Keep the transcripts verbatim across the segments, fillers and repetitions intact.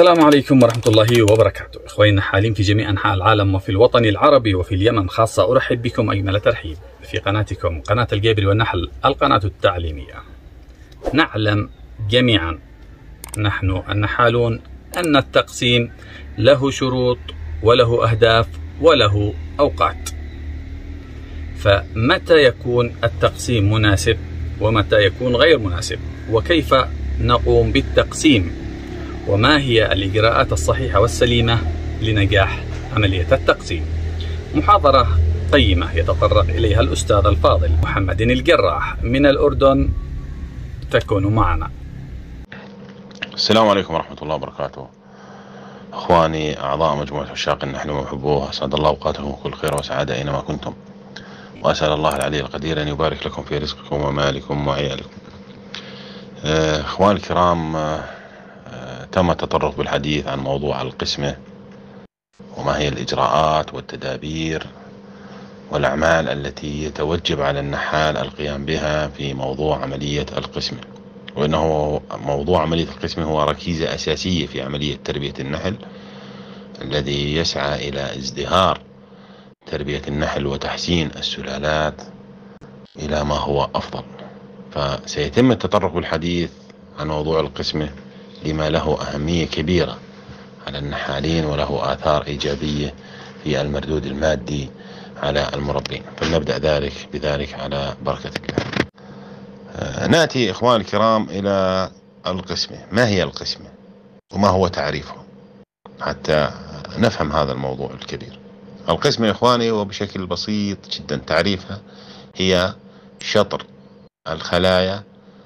السلام عليكم ورحمة الله وبركاته. إخواني النحالين في جميع أنحاء العالم وفي الوطن العربي وفي اليمن خاصة، أرحب بكم أجمل ترحيب في قناتكم قناة الجابر والنحل، القناة التعليمية. نعلم جميعا نحن النحالون أن التقسيم له شروط وله أهداف وله أوقات، فمتى يكون التقسيم مناسب ومتى يكون غير مناسب، وكيف نقوم بالتقسيم، وما هي الإجراءات الصحيحة والسليمة لنجاح عملية التقسيم. محاضرة قيمة يتطرق إليها الأستاذ الفاضل محمد الجراح من الأردن، تكونوا معنا. السلام عليكم ورحمة الله وبركاته. أخواني أعضاء مجموعة عشاق النحل ومحبوه، أسعد الله أوقاتكم كل خير وسعادة أينما كنتم، وأسأل الله العلي القدير أن يبارك لكم في رزقكم ومالكم وعيالكم. أخواني الكرام، تم التطرق بالحديث عن موضوع القسمة وما هي الإجراءات والتدابير والأعمال التي يتوجب على النحال القيام بها في موضوع عملية القسمة، وإنه موضوع عملية القسمة هو ركيزة أساسية في عملية تربية النحل الذي يسعى إلى ازدهار تربية النحل وتحسين السلالات إلى ما هو أفضل. فسيتم التطرق بالحديث عن موضوع القسمة لما له أهمية كبيرة على النحالين وله آثار إيجابية في المردود المادي على المربين. فلنبدأ ذلك بذلك على بركة الله. آه نأتي إخواني الكرام إلى القسمة. ما هي القسمة وما هو تعريفه حتى نفهم هذا الموضوع الكبير؟ القسمة يا إخواني وبشكل بسيط جدا تعريفها هي شطر الخلايا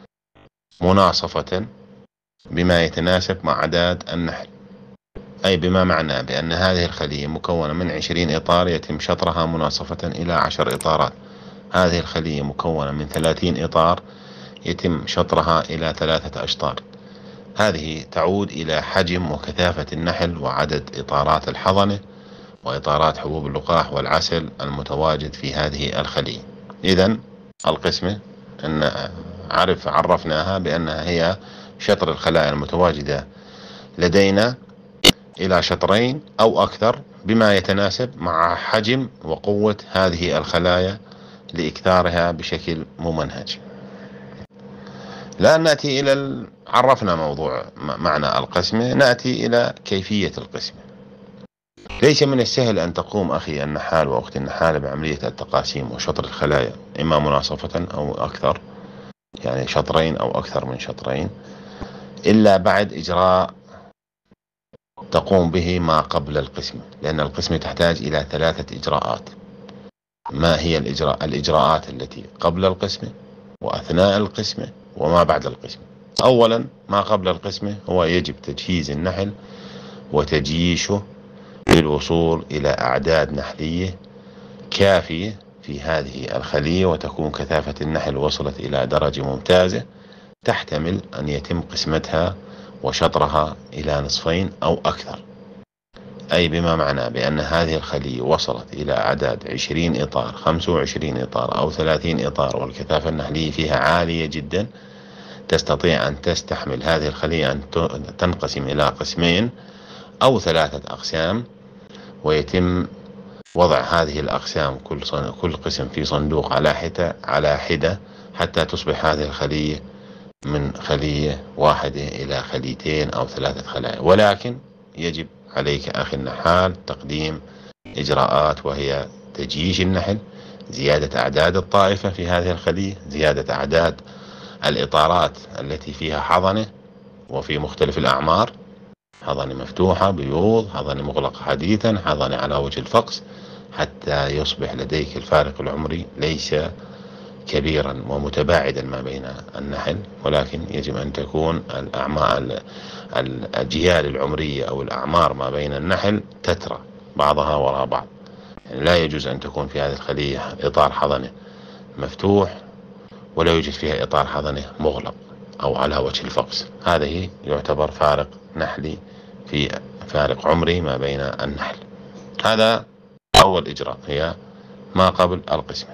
مناصفة بما يتناسب مع عدد النحل، أي بما معناه بأن هذه الخلية مكونة من عشرين إطار يتم شطرها مناصفة إلى عشر إطارات. هذه الخلية مكونة من ثلاثين إطار يتم شطرها إلى ثلاثة أشطار. هذه تعود إلى حجم وكثافة النحل وعدد إطارات الحضنة وإطارات حبوب اللقاح والعسل المتواجد في هذه الخلية. إذن القسمة أن عرف عرفناها بأنها هي شطر الخلايا المتواجدة لدينا إلى شطرين أو أكثر بما يتناسب مع حجم وقوة هذه الخلايا لإكثارها بشكل ممنهج. الآن نأتي إلى ال... عرفنا موضوع معنى القسمة، نأتي إلى كيفية القسمة. ليس من السهل أن تقوم أخي النحال وأختي النحالة بعملية التقاسيم وشطر الخلايا إما مناصفة أو أكثر، يعني شطرين أو أكثر من شطرين، إلا بعد إجراء تقوم به ما قبل القسمة، لأن القسمة تحتاج إلى ثلاثة إجراءات. ما هي الإجراء؟ الإجراءات التي قبل القسمة وأثناء القسمة وما بعد القسمة. أولا ما قبل القسمة هو يجب تجهيز النحل وتجييشه للوصول إلى أعداد نحلية كافية في هذه الخلية، وتكون كثافة النحل وصلت إلى درجة ممتازة تحتمل أن يتم قسمتها وشطرها إلى نصفين أو أكثر، أي بما معنى بأن هذه الخلية وصلت إلى أعداد عشرين إطار، خمسة وعشرين إطار أو ثلاثين إطار، والكثافة النحلية فيها عالية جدا، تستطيع أن تستحمل هذه الخلية أن تنقسم إلى قسمين أو ثلاثة أقسام، ويتم وضع هذه الأقسام كل كل قسم في صندوق على حدة على حدة حتى تصبح هذه الخلية من خلية واحدة إلى خليتين أو ثلاثة خلايا. ولكن يجب عليك أخي النحال تقديم إجراءات، وهي تجييش النحل، زيادة أعداد الطائفة في هذه الخلية، زيادة أعداد الإطارات التي فيها حضنة وفي مختلف الأعمار، حضنة مفتوحة بيوض، حضنة مغلقة حديثا، حضنة على وجه الفقس، حتى يصبح لديك الفارق العمري ليس كبيرا ومتباعدا ما بين النحل، ولكن يجب أن تكون الأعمار الأجيال العمرية أو الأعمار ما بين النحل تترى بعضها وراء بعض. يعني لا يجوز أن تكون في هذه الخلية إطار حضنة مفتوح ولا يوجد فيها إطار حضنة مغلق أو على وجه الفقس. هذه يعتبر فارق نحلي في فارق عمري ما بين النحل. هذا أول إجراء هي ما قبل القسمة.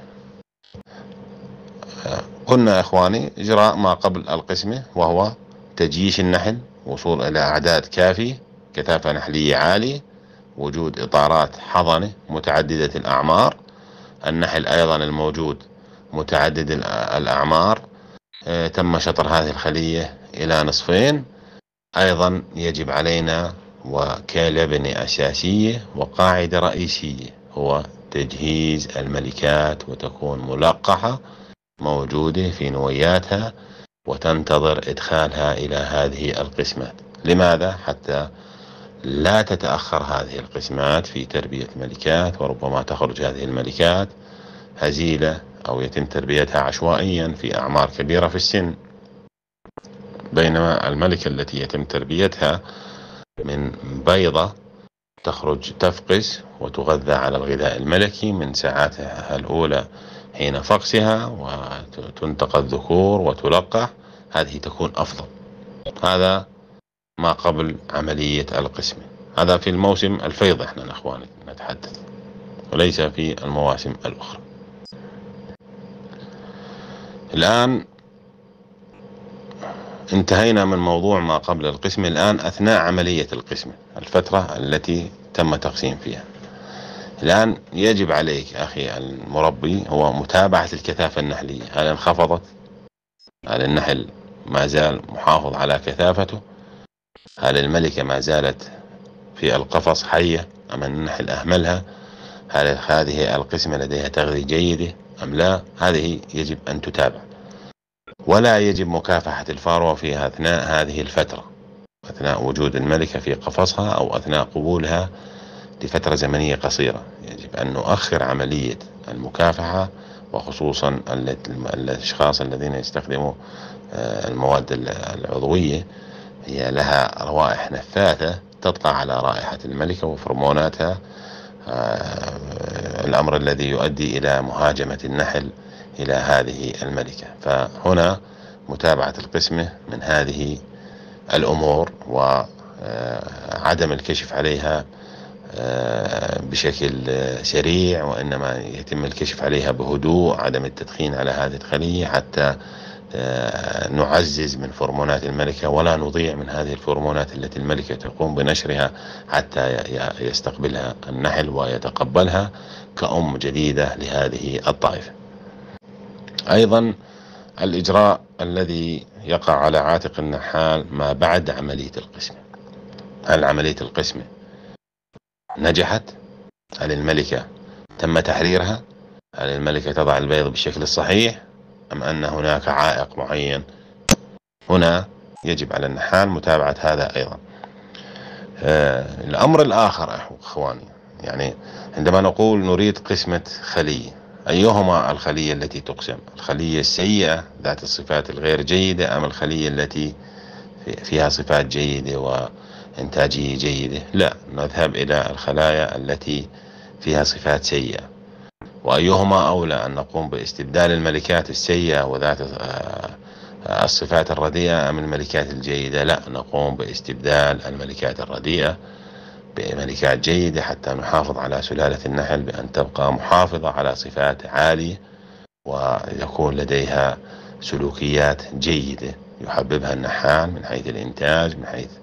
قلنا يا إخواني إجراء ما قبل القسمة وهو تجييش النحل، وصول إلى أعداد كافية كثافة نحلية عالية، وجود إطارات حضنة متعددة الأعمار، النحل أيضا الموجود متعدد الأعمار. آه، تم شطر هذه الخلية إلى نصفين. أيضا يجب علينا وكلبنة أساسية وقاعدة رئيسية هو تجهيز الملكات، وتكون ملقحة موجودة في نوياتها وتنتظر إدخالها إلى هذه القسمات. لماذا؟ حتى لا تتأخر هذه القسمات في تربية ملكات، وربما تخرج هذه الملكات هزيلة أو يتم تربيتها عشوائيا في أعمار كبيرة في السن، بينما الملكة التي يتم تربيتها من بيضة تخرج تفقس وتغذى على الغذاء الملكي من ساعاتها الأولى حين فقسها، وتنتقى الذكور وتلقح. هذه تكون أفضل. هذا ما قبل عملية القسمة. هذا في الموسم الفيض احنا اخواني نتحدث، وليس في المواسم الأخرى. الآن انتهينا من موضوع ما قبل القسمة. الآن أثناء عملية القسمة، الفترة التي تم تقسيم فيها. الآن يجب عليك أخي المربي هو متابعة الكثافة النحلية. هل انخفضت؟ هل النحل ما زال محافظ على كثافته؟ هل الملكة ما زالت في القفص حية أم النحل أهملها؟ هل هذه القسمة لديها تغذية جيدة أم لا؟ هذه يجب أن تتابع. ولا يجب مكافحة الفاروة في أثناء هذه الفترة، أثناء وجود الملكة في قفصها أو أثناء قبولها لفترة زمنية قصيرة. يجب أن نؤخر عملية المكافحة، وخصوصا الأشخاص الذين يستخدموا المواد العضوية، هي لها روائح نفاثة تطلع على رائحة الملكة وفرموناتها، الأمر الذي يؤدي إلى مهاجمة النحل إلى هذه الملكة. فهنا متابعة القسمة من هذه الأمور، وعدم الكشف عليها بشكل سريع، وإنما يتم الكشف عليها بهدوء، عدم التدخين على هذه الخلية حتى نعزز من فرمونات الملكة، ولا نضيع من هذه الفرمونات التي الملكة تقوم بنشرها حتى يستقبلها النحل ويتقبلها كأم جديدة لهذه الطائفة. أيضا الإجراء الذي يقع على عاتق النحال ما بعد عملية القسمة. هل عملية القسمة نجحت؟ هل الملكة تم تحريرها؟ هل الملكة تضع البيض بالشكل الصحيح أم أن هناك عائق معين؟ هنا يجب على النحال متابعة هذا أيضا. آه الأمر الآخر أخواني، يعني عندما نقول نريد قسمة خلية، أيهما الخلية التي تقسم؟ الخلية السيئة ذات الصفات الغير جيدة أم الخلية التي فيها صفات جيدة وإنتاجية جيدة؟ لا، نذهب إلى الخلايا التي فيها صفات سيئة. وأيهما أولى، أن نقوم باستبدال الملكات السيئة وذات الصفات الرديئة أم الملكات الجيدة؟ لا، نقوم باستبدال الملكات الرديئة بملكات جيدة حتى نحافظ على سلالة النحل بأن تبقى محافظة على صفات عالية، ويكون لديها سلوكيات جيدة يحببها النحال من حيث الإنتاج، من حيث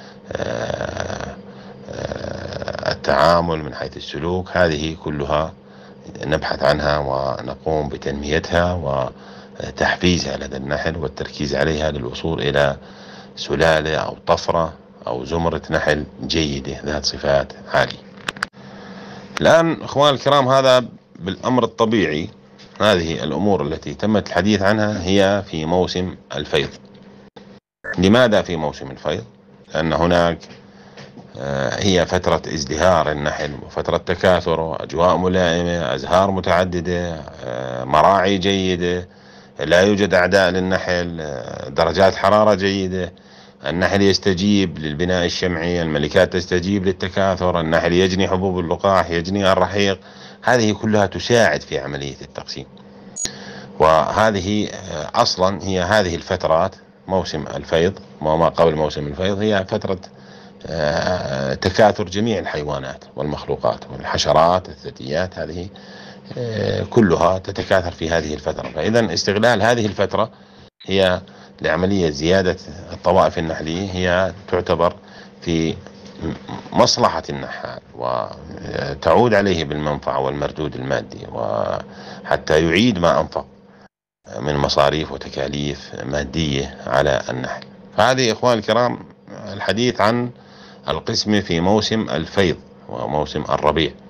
التعامل، من حيث السلوك. هذه كلها نبحث عنها ونقوم بتنميتها وتحفيزها لدى النحل والتركيز عليها للوصول إلى سلالة أو طفرة أو زمرة نحل جيدة ذات صفات عالية. الآن أخوان الكرام، هذا بالأمر الطبيعي. هذه الأمور التي تم الحديث عنها هي في موسم الفيض. لماذا في موسم الفيض؟ لأن هناك هي فترة ازدهار النحل وفترة تكاثر، وأجواء ملائمة، أزهار متعددة، مراعي جيدة، لا يوجد أعداء للنحل، درجات حرارة جيدة، النحل يستجيب للبناء الشمعي، الملكات تستجيب للتكاثر، النحل يجني حبوب اللقاح، يجني الرحيق. هذه كلها تساعد في عملية التقسيم. وهذه أصلا هي هذه الفترات، موسم الفيض وما قبل موسم الفيض، هي فترة تكاثر جميع الحيوانات والمخلوقات والحشرات الثدييات. هذه كلها تتكاثر في هذه الفترة. فإذا استغلال هذه الفترة هي لعملية زيادة الطوائف النحلية هي تعتبر في مصلحة النحال وتعود عليه بالمنفعة والمردود المادي، وحتى يعيد ما أنفق من مصاريف وتكاليف مادية على النحل. فهذه إخواني الكرام الحديث عن القسم في موسم الفيض وموسم الربيع.